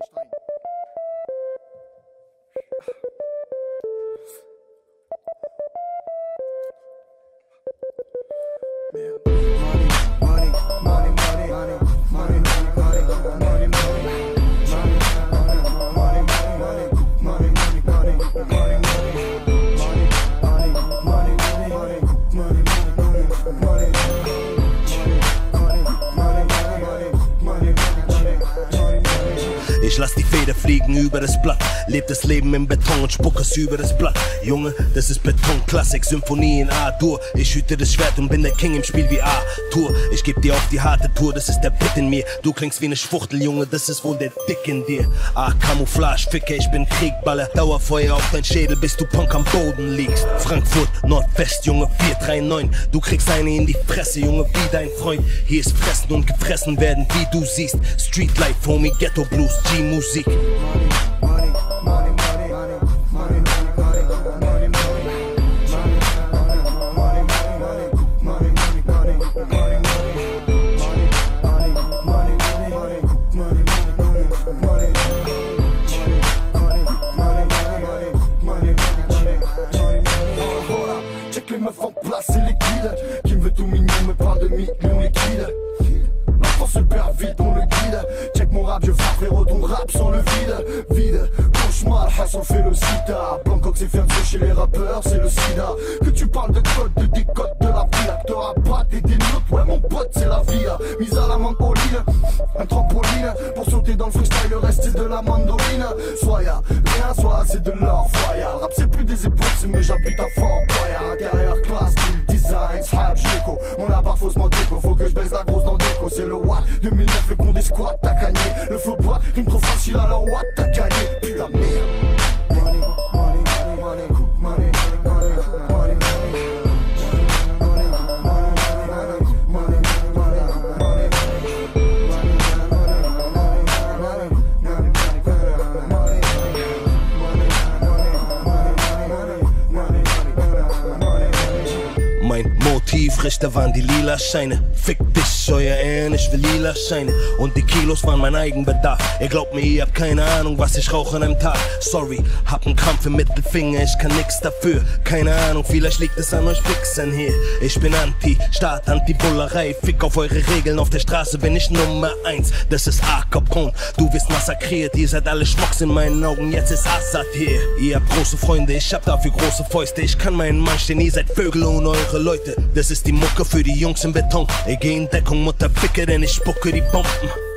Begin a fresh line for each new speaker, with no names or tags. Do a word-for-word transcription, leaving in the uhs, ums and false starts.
Ich lass die Feder fliegen über das Blatt, leb das Leben im Beton und spuck es über das Blatt. Junge, das ist Beton-Klassik, Symphonie in A-Dur. Ich hüte das Schwert und bin der King im Spiel wie A-Tour. Ich geb dir auf die harte Tour, das ist der Pit in mir. Du klingst wie ne Schwuchtel, Junge, das ist wohl der Dick in dir. Ah, Camouflage, Ficker, ich bin Kriegballer. Dauerfeuer auf dein Schädel, bis du Punk am Boden liegst. Frankfurt, Nordwest, Junge, vier drei neun. Du kriegst eine in die Fresse, Junge, wie dein Freund. Hier ist fressen und gefressen werden, wie du siehst. Street Life, Homie, Ghetto Blues, G-Musik.
Check les meufs en place, c'est liquide. Qui me veut tout mignon, mais pas de millions liquide. L'enfant super vite, on le guide. Check mon rap, je fais frérot ton rap sans le vide. Vide, cauchemar, Hassan fait le sida. Blancox c'est fermé chez les rappeurs, c'est le sida. Que tu parles de code, de décode de la vie. T'auras pas t'es des notes, ouais mon pote c'est la vie. Mise à la mandoline, un trampoline. Pour sauter dans le freestyle, le reste c'est de la mandoline. Soit y'a rien, soit c'est de l'or. Foya, rap c'est plus des épaules, c'est mais j'habite à Fort Boyard. Intérieur classe, style design, sahab, j'éco. On a pas faussement déco, faut que je baisse la grosse dans déco. C'est le watt, deux mille neuf le con des squats, t'as gagné. Le flow pas, rime trop facile à la watt, t'as gagné. Putain merde. Money, money, money, money, money, money, money,
Mein Motiv, Richter waren die lila Scheine. Fick dich, euer Ehren, ich will lila Scheine. Und die Kilos waren mein Eigenbedarf. Ihr glaubt mir, ihr habt keine Ahnung, was ich rauche an einem Tag. Sorry, hab einen Krampf im Mittelfinger, ich kann nix dafür. Keine Ahnung, vielleicht liegt es an euch Wichsern hier. Ich bin Anti-Staat, Anti-Bullerei. Fick auf eure Regeln, auf der Straße bin ich Nummer eins. Das ist A Capone, du wirst massakriert. Ihr seid alle Schmucks in meinen Augen, jetzt ist Azad hier. Ihr habt große Freunde, ich hab dafür große Fäuste. Ich kann meinen Mann stehen, ihr seid Vögel und eure Leute. Das ist die Mucke für die Jungs im Beton. Ich geh in Deckung, Mutter Ficke, denn ich spucke die Bomben.